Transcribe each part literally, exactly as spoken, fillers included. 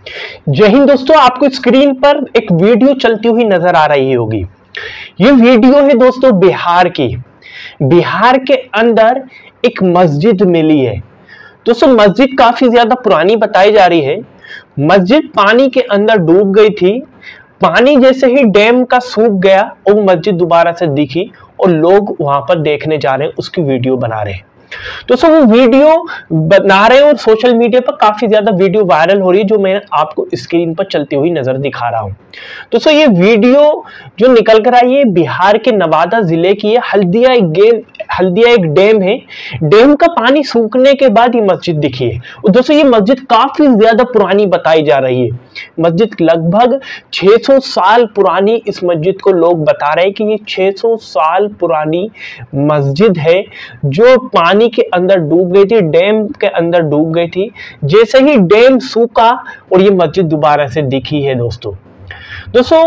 जय हिंद दोस्तों, आपको स्क्रीन पर एक वीडियो चलती हुई नजर आ रही होगी। ये वीडियो है दोस्तों बिहार की। बिहार के अंदर एक मस्जिद मिली है। दोस्तों मस्जिद काफी ज्यादा पुरानी बताई जा रही है। मस्जिद पानी के अंदर डूब गई थी। पानी जैसे ही डैम का सूख गया और वो मस्जिद दोबारा से दिखी और लोग वहां पर देखने जा रहे हैं, उसकी वीडियो बना रहे हैं। दोस्तों वो वीडियो बना रहे हैं और सोशल मीडिया पर काफी ज्यादा वीडियो वायरल हो रही है, जो मैं आपको स्क्रीन पर चलती हुई नजर दिखा रहा हूं। दोस्तों ये वीडियो जो निकल कर आई है बिहार के नवादा जिले की है। हल्दिया एक गेम हल्दिया एक डैम है। डैम का पानी सूखने के बाद ये मस्जिद दिखी है। और दोस्तों ये मस्जिद काफी ज्यादा पुरानी बताई जा रही है। मस्जिद लगभग छह सौ साल पुरानी इस मस्जिद को लोग बता रहे हैं कि ये छह सौ साल पुरानी मस्जिद है, जो पानी के अंदर डूब गई थी, डैम के अंदर डूब गई थी। जैसे ही डैम सूखा और ये मस्जिद दोबारा से दिखी है। दोस्तों दोस्तों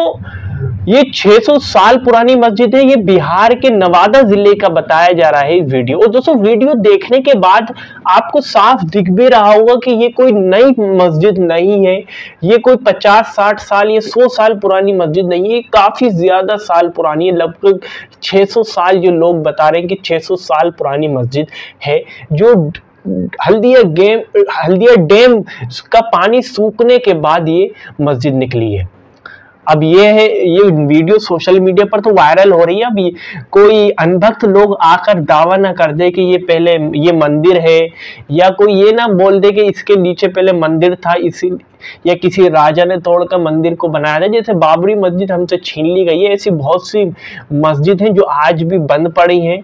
ये छह सौ साल पुरानी मस्जिद है। ये बिहार के नवादा जिले का बताया जा रहा है वीडियो। और दोस्तों वीडियो देखने के बाद आपको साफ दिख भी रहा होगा कि ये कोई नई मस्जिद नहीं है। ये कोई पचास साठ साल या सौ साल पुरानी मस्जिद नहीं है। काफी ज्यादा साल पुरानी है। लगभग छह सौ साल जो लोग बता रहे हैं कि छह सौ साल पुरानी मस्जिद है, जो हल्दिया गेम हल्दिया डैम का पानी सूखने के बाद ये मस्जिद निकली है। अब ये है ये वीडियो सोशल मीडिया पर तो वायरल हो रही है। अब कोई अनभक्त लोग आकर दावा ना कर दे कि ये पहले ये मंदिर है, या कोई ये ना बोल दे कि इसके नीचे पहले मंदिर था, इसी या किसी राजा ने तोड़कर मंदिर को बनाया था। जैसे बाबरी मस्जिद हमसे छीन ली गई है, ऐसी बहुत सी मस्जिद हैं जो आज भी बंद पड़ी हैं,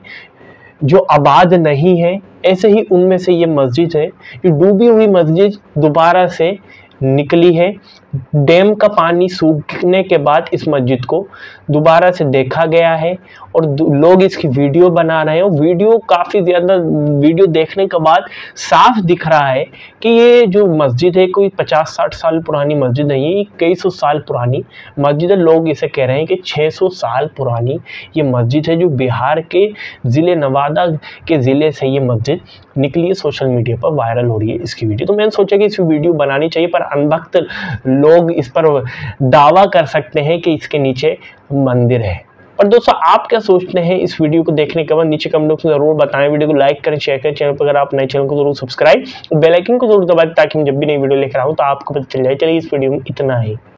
जो आबाद नहीं है। ऐसे ही उनमें से ये मस्जिद है। ये डूबी हुई मस्जिद दोबारा से निकली है। डैम का पानी सूखने के बाद इस मस्जिद को दोबारा से देखा गया है और लोग इसकी वीडियो बना रहे हैं। वीडियो काफ़ी ज़्यादा वीडियो देखने के बाद साफ दिख रहा है कि ये जो मस्जिद है कोई पचास साठ साल पुरानी मस्जिद नहीं है, ये कई सौ साल पुरानी मस्जिद है। लोग इसे कह रहे हैं कि छह सौ साल पुरानी ये मस्जिद है, जो बिहार के ज़िले नवादा के ज़िले से ये मस्जिद निकली है। सोशल मीडिया पर वायरल हो रही है इसकी वीडियो। तो मैंने सोचा कि इस वीडियो बनानी चाहिए, पर अनभक्त लोग इस पर दावा कर सकते हैं कि इसके नीचे मंदिर है। और दोस्तों आप क्या सोचते हैं इस वीडियो को देखने के बाद? नीचे कमेंट बॉक्स में जरूर बताएं। वीडियो को लाइक करें, शेयर करें। चैनल पर अगर आप नए चैनल को जरूर सब्सक्राइब, बेल आइकन को जरूर दबाएं ताकि मैं जब भी नई वीडियो लेकर आऊं तो आपको पता चल जाए। चलिए इस वीडियो में इतना ही।